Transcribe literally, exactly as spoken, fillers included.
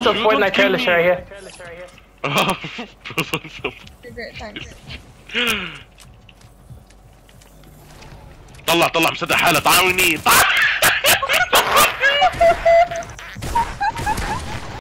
of Fortnite trailers right here. You're great, thanks. طلع طلع مصدق حاله طاعوني طاع